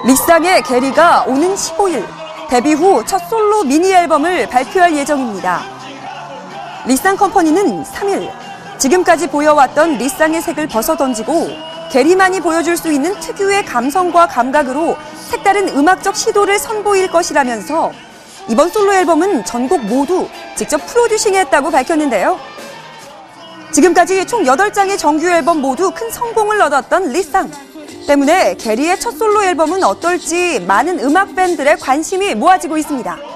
리쌍의 게리가 오는 15일 데뷔 후 첫 솔로 미니 앨범을 발표할 예정입니다. 리쌍 컴퍼니는 3일 지금까지 보여왔던 리쌍의 색을 벗어던지고 게리만이 보여줄 수 있는 특유의 감성과 감각으로 색다른 음악적 시도를 선보일 것이라면서 이번 솔로 앨범은 전곡 모두 직접 프로듀싱했다고 밝혔는데요. 지금까지 총 8장의 정규 앨범 모두 큰 성공을 얻었던 리쌍. 때문에 게리의 첫 솔로 앨범은 어떨지 많은 음악 팬들의 관심이 모아지고 있습니다.